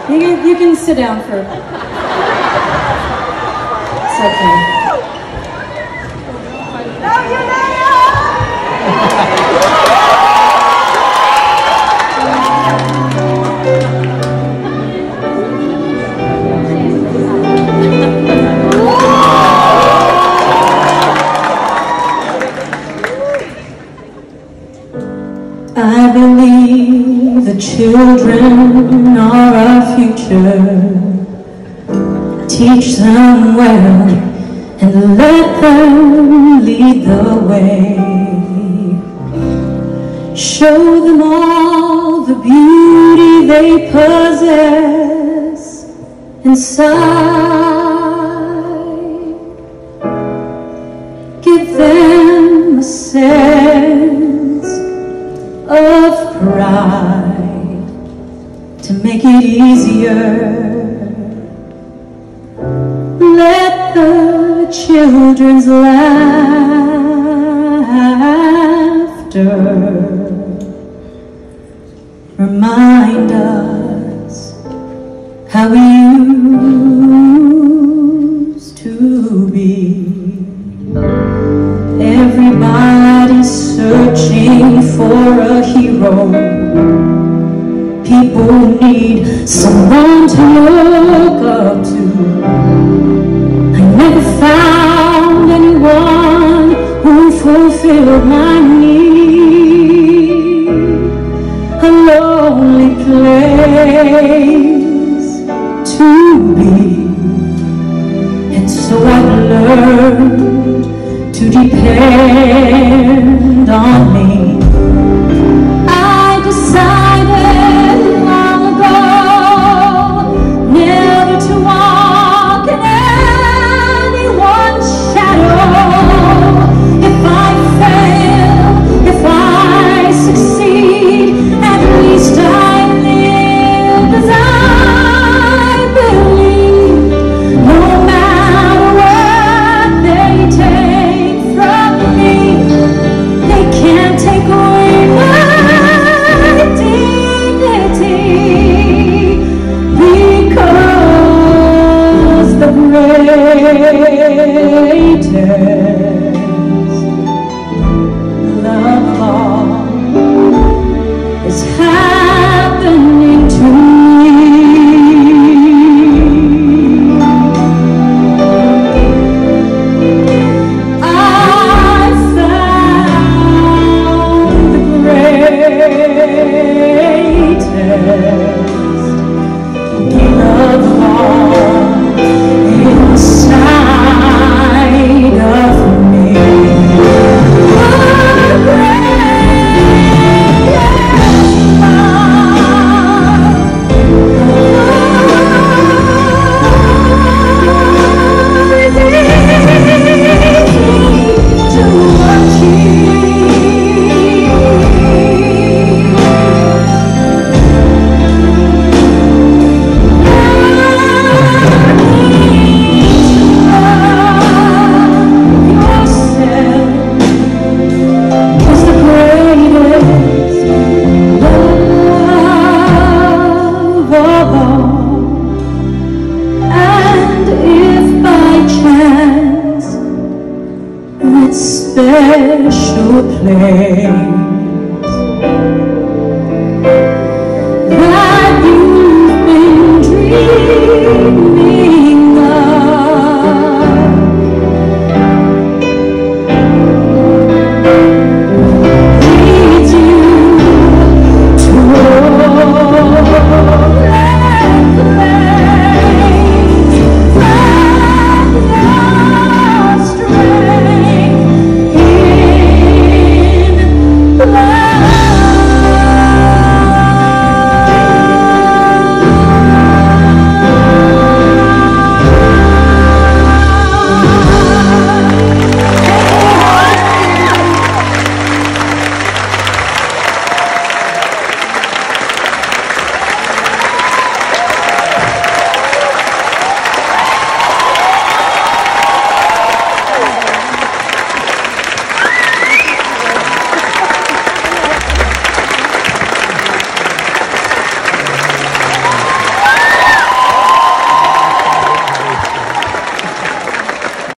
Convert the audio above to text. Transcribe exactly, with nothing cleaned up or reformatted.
You can, you can sit down for... It's okay. I believe the children are our future. Teach them well and let them lead the way. Show them all the beauty they possess inside. Give them a sense of pride to make it easier. Let the children's laughter remind us how we used to be. Everybody's searching for a hero. People need someone to look up to. I never found anyone who fulfilled my need. A lonely place to be. And so I've learned to depend on me. I decided long ago never to walk in anyone's shadow. If I fail, if I succeed, at least I live as I believe. No matter what they take from me, they can't take away my dignity, because the greatest love of all is happening to me. I found the greatest love of all inside of me. The greatest love, love is easy to achieve. Special place